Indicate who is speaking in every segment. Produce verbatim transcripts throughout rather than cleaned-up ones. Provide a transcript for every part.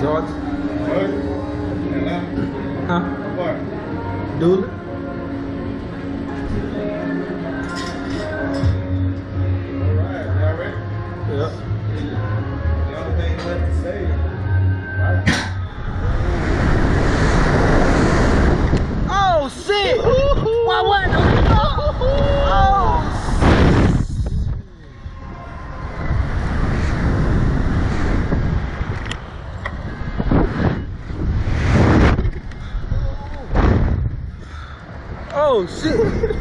Speaker 1: George.
Speaker 2: What? Atlanta?
Speaker 1: Huh?
Speaker 2: What?
Speaker 1: Dooley.
Speaker 2: Alright, y'all ready?
Speaker 1: Yep.
Speaker 2: The only thing left to say is, alright.
Speaker 1: Oh shit! Why what? Oh! Oh shit!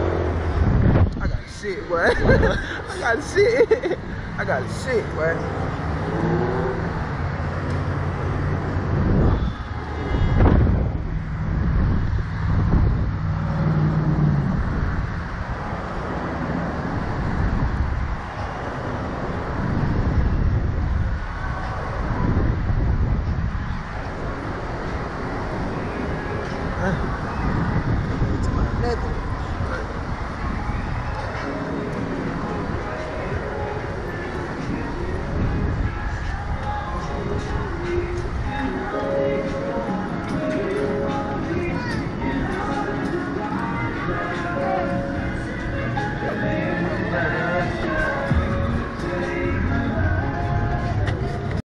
Speaker 1: I got shit, boy. I got shit. I got shit, boy.